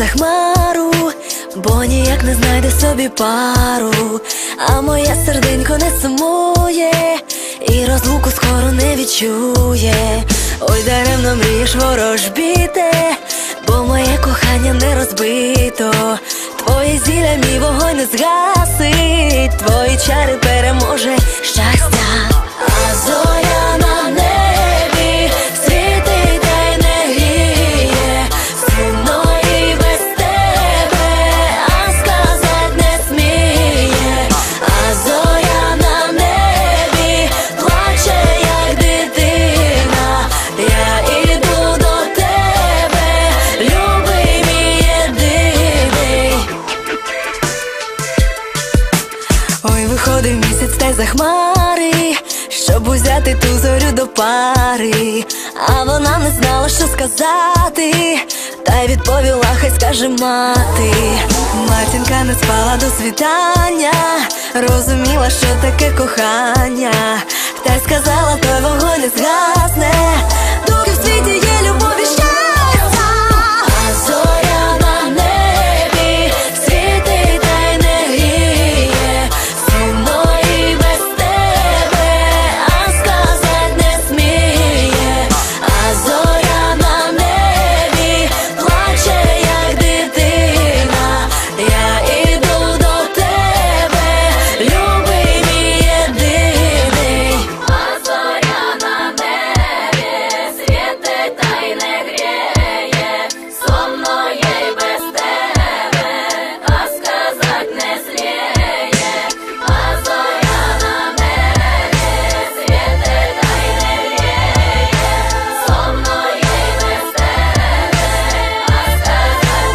хмару, бо ніяк не знайде собі пару. А моє серденько не сумує, і розлуку скоро не відчує. Ой, даремно мрієш ворожбіте, бо моє кохання не розбито. Твоє зілля мій вогонь не згасить, твої чари переможе щастя. А зоря на небі світить та й не гріє, сумно і без тебе, а сказать не сміє. А зоря на небі плаче, як дитина. Я іду до тебе, любий мій єдиний. Ой, виходив місяць та й за хмари, щоб узяти ту зорю до пари. А вона не знала, що сказати, та й відповіла, хай скаже мати. Матінка не спала до світання, розуміла, що таке кохання, та й сказала, той вогонь не згасне, доки в світі є любов і щастя. А зоря на небі світить та й не гріє, сумно і без тебе, а сказать не сміє. А зоря на небі плаче, як дитина. Я іду до тебе, любий мій єдиний. А зоря на небі світить та й не гріє, сумно є й без тебе, а сказать не сміє. А зоря на небі світить та й не гріє, сумно є й без тебе, а сказать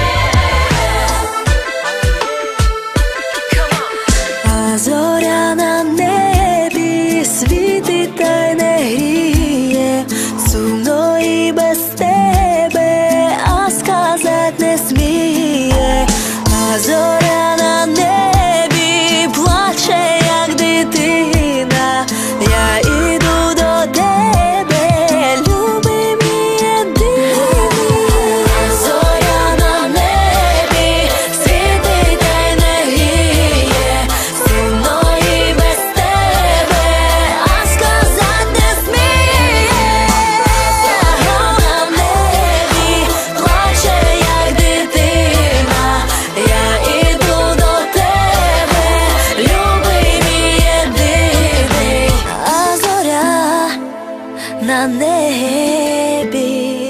не сміє. А зоря на небі світить та й не гріє, сумно і без тебе, а сказать не сміє. А зоря на небі плаче, як дитина. Я іду до тебе, любий мій єдиний. А зоря на небі світить та й не гріє, сумно і без тебе, а сказать не сміє. На небі плаче, як дитина. Я іду до тебе, любий мій єдиний. А зоря на небі